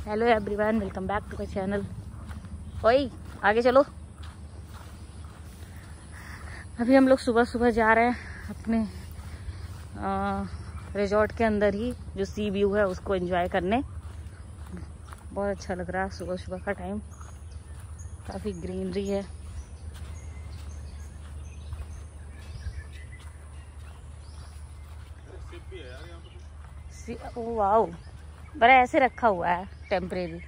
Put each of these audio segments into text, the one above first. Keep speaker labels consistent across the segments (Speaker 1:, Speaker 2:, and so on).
Speaker 1: Hello everyone, welcome back to my channel. ओए आगे चलो। अभी हम लोग सुबह सुबह जा रहे हैं अपने रिजॉर्ट के अंदर ही जो सी व्यू है उसको एंजॉय करने। बहुत अच्छा लग रहा है सुबह सुबह का टाइम, काफ़ी ग्रीनरी है। ओ वाओ, बड़ा ऐसे रखा हुआ है temporary.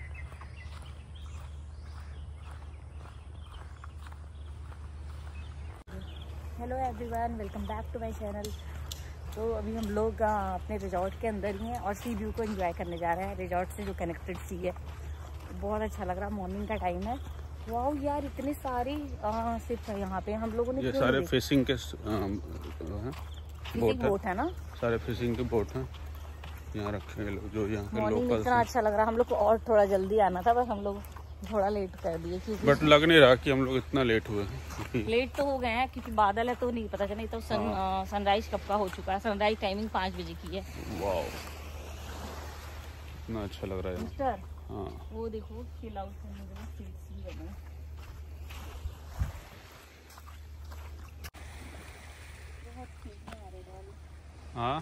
Speaker 1: Hello everyone, welcome back to my channel. तो अभी हम लोग अपने रिजॉर्ट के अंदर ही हैं और सी व्यू को एंजॉय करने जा रहे हैं। रिजॉर्ट से जो कनेक्टेड सी है, बहुत अच्छा लग रहा है। मॉर्निंग का टाइम है। वाओ यार, इतनी सारी शिप है यहाँ पे। हम लोगों ने
Speaker 2: ये सारे फिशिंग के
Speaker 1: बोट है ना,
Speaker 2: सारे फिशिंग के बोट हैं यहाँ रखे हैं लोग, जो यहाँ के
Speaker 1: मॉर्निंग
Speaker 2: लोकल।
Speaker 1: इतना अच्छा लग रहा है। हम लोग को और थोड़ा जल्दी आना था, बस हम लोग थोड़ा लेट कर दिए क्योंकि
Speaker 2: बट लग नहीं रहा कि हम लोग इतना लेट हुए हैं।
Speaker 1: लेट तो हो गए हैं क्योंकि बादल है तो नहीं पता चला। तो सनराइज कब का हो चुका है। सनराइज टाइमिंग 5 बजे की है।
Speaker 2: वाओ, इतना अच्छा लग रहा है
Speaker 1: मिस्टर।
Speaker 2: हाँ,
Speaker 1: वो देखो चिल आउट करने के लिए सीट्स भी बने हैं। बहुत ठीक है हमारे वाले।
Speaker 2: हाँ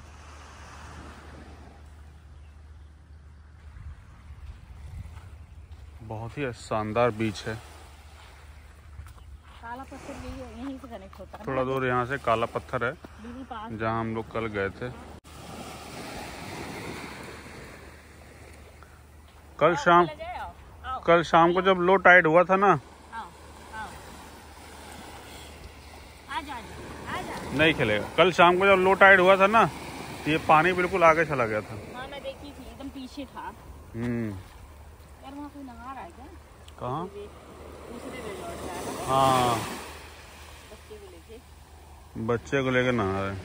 Speaker 2: बहुत ही शानदार बीच है।
Speaker 1: काला पत्थर यहीं से कनेक्ट होता है।
Speaker 2: थोड़ा दूर यहाँ से काला पत्थर है
Speaker 1: बिल्कुल पास
Speaker 2: जहाँ हम लोग कल गए थे। कल शाम को जब लो टाइड हुआ था ना, नहीं खेलेगा। कल शाम को जब लो टाइड हुआ था ना, ये पानी बिल्कुल आगे चला गया था।
Speaker 1: हाँ मैं देखी थी, एकदम पीछे था। यार वहाँ कोई नहा रहा है क्या?
Speaker 2: कहाँ?
Speaker 1: दूसरे रिजॉर्ट का है ना?
Speaker 2: हाँ,
Speaker 1: बच्चे को लेके
Speaker 2: नहा रहे हैं।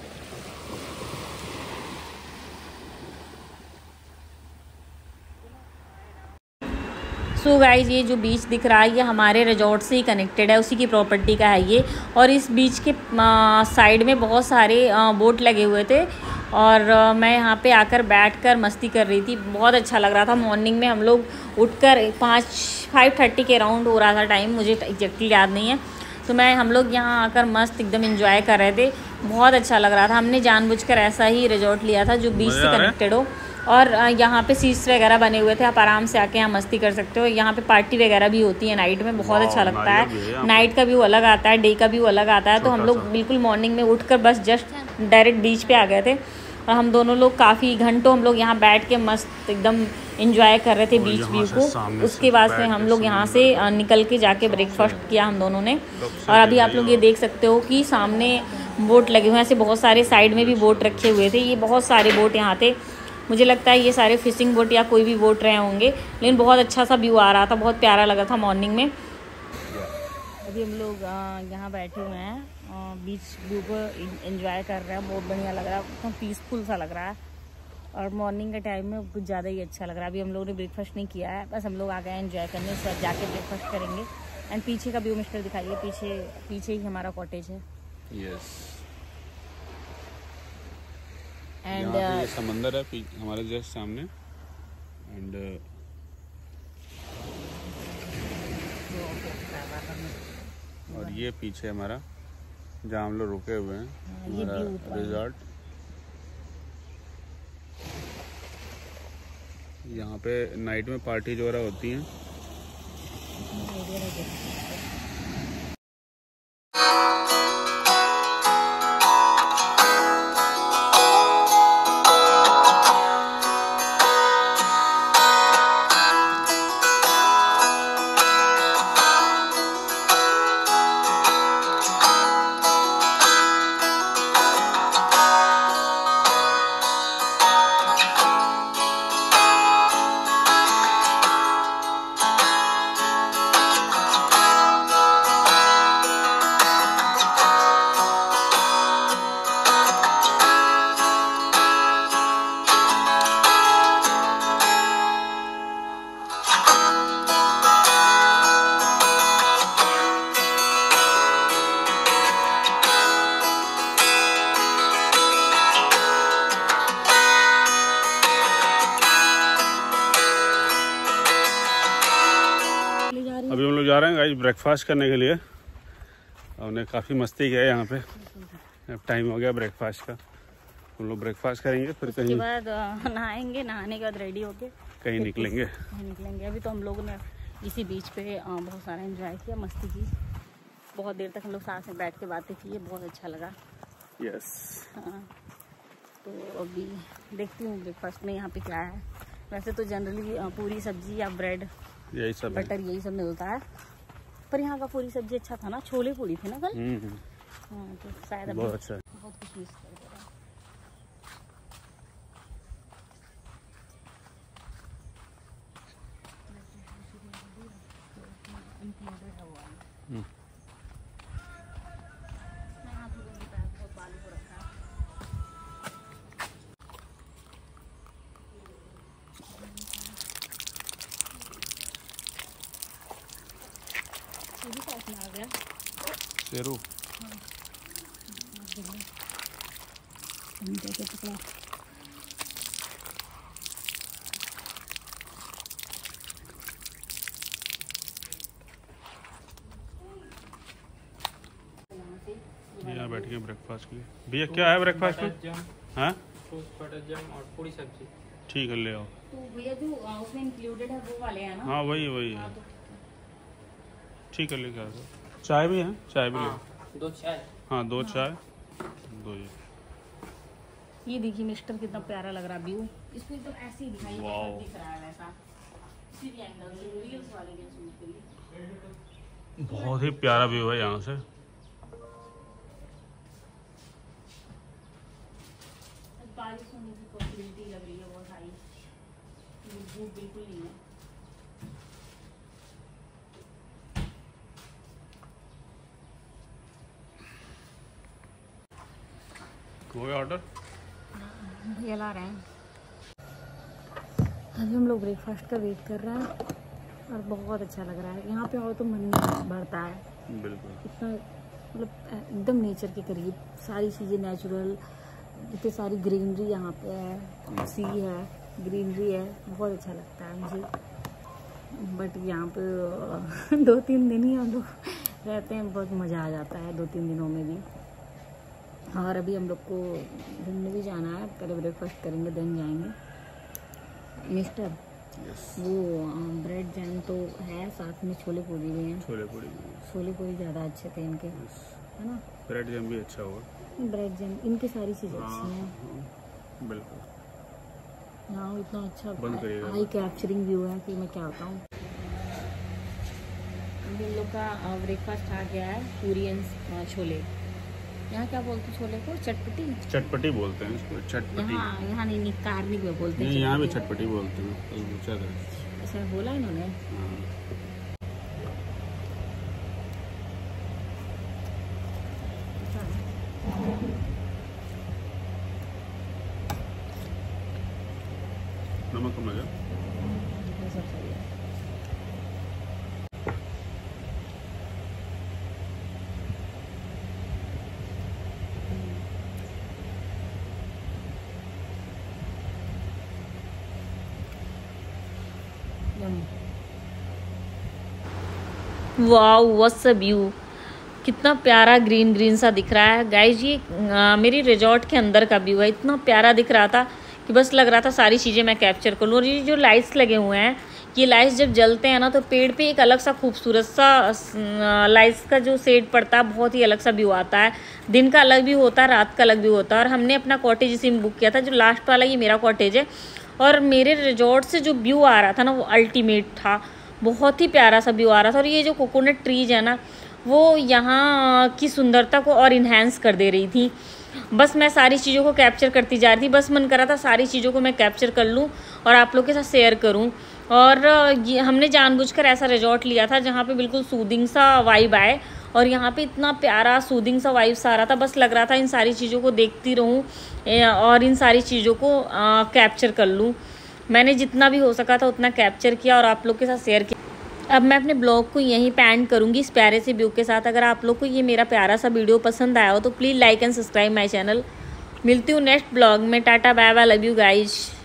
Speaker 1: सो गाइज, ये जो बीच दिख रहा है ये हमारे रिजॉर्ट से ही कनेक्टेड है, उसी की प्रॉपर्टी का है ये। और इस बीच के साइड में बहुत सारे बोट लगे हुए थे और मैं यहाँ पे आकर बैठकर मस्ती कर रही थी। बहुत अच्छा लग रहा था। मॉर्निंग में हम लोग उठकर 5:30 के अराउंड हो रहा था टाइम, मुझे एग्जैक्टली याद नहीं है। तो हम लोग यहाँ आकर मस्त एकदम एंजॉय कर रहे थे। बहुत अच्छा लग रहा था। हमने जानबूझकर ऐसा ही रिजॉर्ट लिया था जो बीच से कनेक्टेड हो। और यहाँ पे सीट्स वगैरह बने हुए थे, आप आराम से आके यहाँ मस्ती कर सकते हो। यहाँ पे पार्टी वगैरह भी होती है नाइट में, बहुत अच्छा लगता है। नाइट का व्यू अलग आता है, डे का व्यू अलग आता है। तो हम लोग बिल्कुल मॉर्निंग में उठकर बस जस्ट डायरेक्ट बीच पे आ गए थे और हम दोनों लोग काफ़ी घंटों हम लोग यहाँ बैठ के मस्त एकदम एंजॉय कर रहे थे बीच व्यू को। उसके बाद से हम लोग यहाँ से निकल के जाके ब्रेकफास्ट किया हम दोनों ने। और अभी आप लोग ये देख सकते हो कि सामने बोट लगे हुए हैं। ऐसे बहुत सारे साइड में भी बोट रखे हुए थे। ये बहुत सारे बोट यहाँ थे। मुझे लगता है ये सारे फिशिंग बोट या कोई भी बोट रहे होंगे, लेकिन बहुत अच्छा सा व्यू आ रहा था, बहुत प्यारा लगा था मॉर्निंग में। अभी हम लोग यहाँ बैठे हुए हैं, बीच व्यू को एंजॉय कर रहे हैं। बहुत बढ़िया लग रहा है, एकदम पीसफुल सा लग रहा है और मॉर्निंग के टाइम में कुछ ज़्यादा ही अच्छा लग रहा है। अभी हम लोगों ने ब्रेकफास्ट नहीं किया है, बस हम लोग आ गए हैं एंजॉय करने। सब जाके ब्रेकफास्ट करेंगे। एंड पीछे का व्यू मिस्टर दिखाइए। पीछे ही हमारा कॉटेज है।
Speaker 2: यस,
Speaker 1: एंड
Speaker 2: ये समंदर है हमारे जस्ट सामने। एंड और ये पीछे हमारा जहाँ हम लोग रुके हुए हैं, हमारा रिजॉर्ट। यहाँ पे नाइट में पार्टी जो होती हैं। अभी हम लोग जा रहे हैं गाइस ब्रेकफास्ट करने के लिए। हमने काफ़ी मस्ती किया है यहाँ पे। अब टाइम हो गया ब्रेकफास्ट का। हम लोग ब्रेकफास्ट करेंगे फिर कहीं
Speaker 1: बाद नहाएंगे, नहाने के बाद रेडी होके
Speaker 2: कहीं निकलेंगे।
Speaker 1: अभी तो हम लोगों ने इसी बीच पे बहुत सारा एंजॉय किया, मस्ती की। बहुत देर तक हम लोग साथ में बैठ के बातें की, बहुत अच्छा लगा।
Speaker 2: यस।
Speaker 1: हाँ, तो अभी देखती हूँ ब्रेकफास्ट में यहाँ पे क्या है। वैसे तो जनरली पूरी सब्जी या ब्रेड,
Speaker 2: यही सब
Speaker 1: बटर, यही सब मिलता है। पर यहाँ का पूरी सब्जी अच्छा था ना, छोले पूरी थी ना कल। हाँ, तो शायद
Speaker 2: बहुत अच्छा है।
Speaker 1: बहुत कुछ मिस कर दे रहा है।
Speaker 2: शेरू यहाँ बैठ गए ब्रेकफास्ट के लिए। भैया क्या है ब्रेकफास्ट में? हाँ,
Speaker 3: बटर जैम और पूरी सब्जी।
Speaker 2: ठीक है, ले आओ।
Speaker 1: तो भैया जो उसमें इंक्लूडेड है वो वाले हैं ना?
Speaker 2: हाँ, वही है।
Speaker 1: हाँ, तो
Speaker 2: ठीक है, लेके आ दो। चाय भी है? चाय भी ले।
Speaker 3: 2 चाय।
Speaker 2: हाँ, 2 चाय, 2
Speaker 1: ये देखिए मिस्टर कितना प्यारा लग रहा है व्यू। इसको एकदम ऐसे ही दिखाइए,
Speaker 2: वाओ।
Speaker 1: दिख रहा है वैसा इसी भी एंगल से, रील्स वाले के शूट के लिए।
Speaker 2: बहुत ही प्यारा व्यू है यहाँ से।
Speaker 1: बारिश होने की पॉसिबिलिटी लग रही है बहुत हाई, धूप बिल्कुल नहीं है।
Speaker 2: हो गया ऑर्डर?
Speaker 1: भैया ला रहे हैं। अभी हम लोग ब्रेकफास्ट का वेट कर रहे हैं और बहुत अच्छा लग रहा है। यहाँ पे आओ तो मन बढ़ता है।
Speaker 2: बिल्कुल।
Speaker 1: इतना मतलब एकदम नेचर के करीब, सारी चीज़ें नेचुरल, इतनी सारी ग्रीनरी यहाँ पे है, सी है, ग्रीनरी है, बहुत अच्छा लगता है मुझे। बट यहाँ पे 2-3 दिन ही हम लोग रहते हैं, बहुत मज़ा आ जाता है 2-3 दिनों में भी। और अभी हम लोग को घूमने भी जाना है, पहले ब्रेकफास्ट करेंगे देन जाएंगे। मिस्टर वो ब्रेड जैम तो है, साथ में छोले पूरी भी हैं।
Speaker 2: छोले पूरी
Speaker 1: ज़्यादा अच्छे थे इनके, है ना?
Speaker 2: ब्रेड जैम भी अच्छा होगा।
Speaker 1: ब्रेड जैम, इनकी सारी चीज़ें अच्छी हैं।
Speaker 2: बिल्कुल।
Speaker 1: हाँ, इतना अच्छा
Speaker 2: बंद करिएगा।
Speaker 1: आई कैप्चरिंग व्यू है कि मैं क्या बताऊँ। इन लोग का ब्रेकफास्ट आ गया है, पूरी एंड छोले। यहाँ क्या बोलते छोले को? चटपटी।
Speaker 2: चटपटी बोलते हैं इसको, चटपटी।
Speaker 1: यहाँ नहीं, कार्निक में बोलते हैं।
Speaker 2: यहाँ भी चटपटी बोलते हैं।
Speaker 1: ऐसा बोला इन्होंने।
Speaker 2: नमक कम लगा।
Speaker 1: सब सही है। Wow, what's a view. कितना प्यारा ग्रीन ग्रीन सा दिख रहा है गाइज। ये मेरी रिजॉर्ट के अंदर का व्यू है। इतना प्यारा दिख रहा था कि बस लग रहा था सारी चीज़ें मैं कैप्चर कर लूँ। और ये जो लाइट्स लगे हुए हैं, ये लाइट्स जब जलते हैं ना तो पेड़ पे एक अलग सा खूबसूरत सा लाइट्स का जो शेड पड़ता है, बहुत ही अलग सा व्यू आता है। दिन का अलग व्यू होता है, रात का अलग व्यू होता है। और हमने अपना कॉटेज इसी में बुक किया था। जो लास्ट वाला ये मेरा कॉटेज है। और मेरे रिजॉर्ट से जो व्यू आ रहा था ना, वो अल्टीमेट था। बहुत ही प्यारा सा व्यू आ रहा था। और ये जो कोकोनट ट्रीज है ना, वो यहाँ की सुंदरता को और इन्हेंस कर दे रही थी। बस मैं सारी चीज़ों को कैप्चर करती जा रही थी। बस मन करा था सारी चीज़ों को मैं कैप्चर कर लूँ और आप लोग के साथ शेयर करूँ। और ये हमने जानबूझकर ऐसा रिजॉर्ट लिया था जहाँ पे बिल्कुल सूदिंग सा वाइब आए। और यहाँ पे इतना प्यारा सूदिंग सा वाइब्स आ रहा था, बस लग रहा था इन सारी चीज़ों को देखती रहूँ और इन सारी चीज़ों को कैप्चर कर लूँ। मैंने जितना भी हो सका था उतना कैप्चर किया और आप लोग के साथ शेयर किया। अब मैं अपने ब्लॉग को यहीं पे एंड करूँगी इस प्यारे से व्यू के साथ। अगर आप लोग को ये मेरा प्यारा सा वीडियो पसंद आया हो तो please like and subscribe my channel. मिलती हूँ नेक्स्ट ब्लॉग में। Tata bye bye, love you guys.